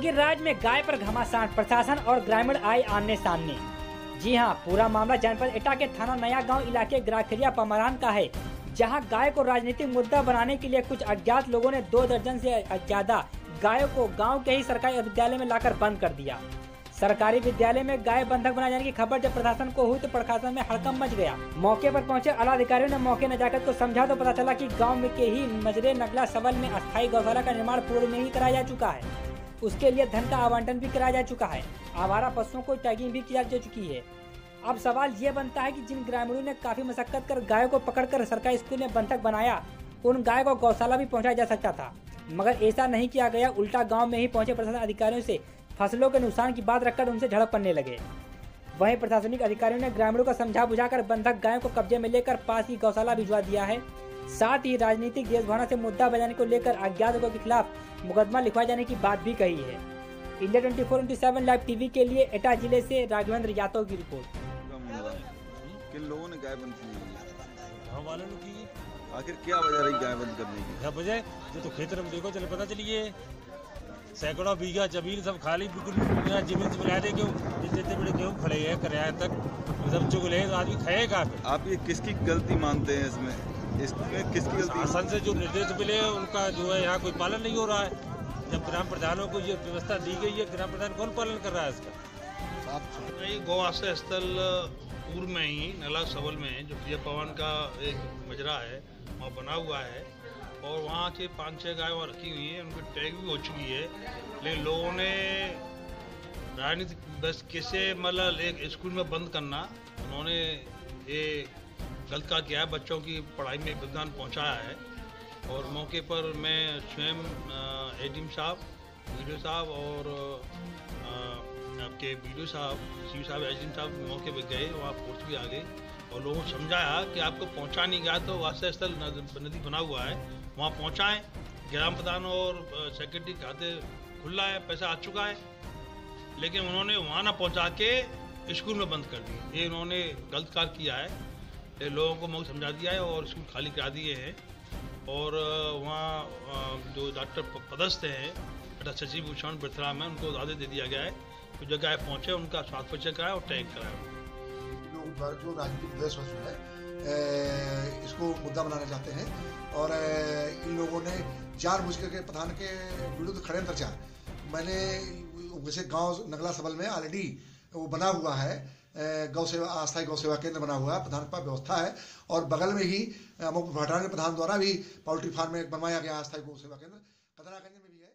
कि राज्य में गाय पर घमासान, प्रशासन और ग्रामीण आए आमने सामने। जी हां, पूरा मामला जनपद एटा के थाना नया गांव इलाके ग्राखरिया पमरान का है, जहां गाय को राजनीतिक मुद्दा बनाने के लिए कुछ अज्ञात लोगों ने 2 दर्जन से ज्यादा गायों को गांव के ही सरकारी विद्यालय में लाकर बंद कर दिया। सरकारी विद्यालय में गाय बंधक बनाए जाने की खबर जब प्रशासन को हुई तो प्रशासन में हड़कंप मच गया। मौके पर पहुंचे आला अधिकारियों ने मौके नजाकत को समझा तो पता चला कि गांव में के ही मजरे नगला सबल में अस्थायी गौशाला का निर्माण पूर्व में ही कराया जा चुका है। उसके लिए धन का आवंटन भी कराया जा चुका है। आवारा पशुओं को टैगिंग भी किया जा चुकी है। अब सवाल ये बनता है कि जिन ग्रामीणों ने काफी मशक्कत कर गायों को पकड़कर सरकारी स्कूल में बंधक बनाया, उन गाय को गौशाला भी पहुंचाया जा सकता था, मगर ऐसा नहीं किया गया। उल्टा गांव में ही पहुंचे प्रशासन अधिकारियों से फसलों के नुकसान की बात रखकर उनसे झड़प करने लगे। वहीं प्रशासनिक अधिकारियों ने ग्रामीणों को समझा बुझाकर बंधक गायों को कब्जे में लेकर पास ही गौशाला भिजवा दिया है। साथ ही राजनीतिक देशभावना से मुद्दा बजाने को लेकर अज्ञातों के खिलाफ मुकदमा लिखवाए जाने की बात भी कही है। इंडिया 24/7 लाइव टीवी के लिए एटा जिले से राघवेंद्र यादव की रिपोर्ट। किन लोगों ने गाय बंद की? गाँव वालों ने की। आखिर क्या वजह रही गाय बंद करने की? क्या वजह? जो तो खेत में देखो चले पता चलिए, सैकड़ों बीघा जमीन सब खाली बिल्कुल जमीन से मिला दे। क्यों जितने बड़े गेहूँ खड़े हैं किराया तक सब चुग ले, आदमी खाएगा। आप ये किसकी गलती मानते हैं इसमें किसकी गलती? शासन से जो निर्देश मिले उनका जो है यहाँ कोई पालन नहीं हो रहा है। जब ग्राम प्रधानों को ये व्यवस्था दी गई है, ग्राम प्रधान कौन पालन कर रहा है इसका? गौ आश्रय स्थल पूर्व में ही नला सबल में जो प्रिय पवन का एक मजरा है वहाँ बना हुआ है और वहाँ से 5-6 गाय वहाँ रखी हुई हैं। उनकी टैग भी हो चुकी है, लेकिन लोगों ने राजनीतिक बस कैसे मतलब एक स्कूल में बंद करना, उन्होंने ये गलत का किया है। बच्चों की पढ़ाई में विघ्न पहुँचाया है और मौके पर मैं स्वयं एडीएम साहब, वीडियो साहब और आपके वीडियो साहब, सी साहब, एडीएम साहब मौके पर गए, वहाँ फोर्स भी आ गई और लोगों को समझाया कि आपको पहुँचा नहीं गया तो आश्रय स्थल नदी बना हुआ है वहाँ पहुँचाएँ। ग्राम प्रधान और सेक्रेटरी खाते खुला है, पैसा आ चुका है, लेकिन उन्होंने वहाँ ना पहुँचा के स्कूल में बंद कर दी। ये उन्होंने गलत कार्य किया है। ये लोगों को मौके समझा दिया है और स्कूल खाली करा दिए हैं और वहाँ जो डॉक्टर पदस्थ हैं डॉक्टर शशि भूषण बिरथरा में, उनको आदेश दे दिया गया है कि जो गाय पहुँचे उनका स्वास्थ्य परीक्षण कराया और टैग कराया। लोग द्वारा जो राजनीतिक द्वेष है इसको मुद्दा बनाना चाहते हैं और इन लोगों ने जानबूझ करके प्रधान के विरुद्ध षड्यंत्र रचा। मैंने वैसे गांव नगला सबल में ऑलरेडी वो बना हुआ है गौ सेवा, अस्थायी गौ सेवा केंद्र बना हुआ है, प्रधान का व्यवस्था है और बगल में ही अमुक भटान प्रधान द्वारा भी पोल्ट्री फार्म में बनवाया गया अस्थायी गौ सेवा केंद्र कदरागंज में भी है।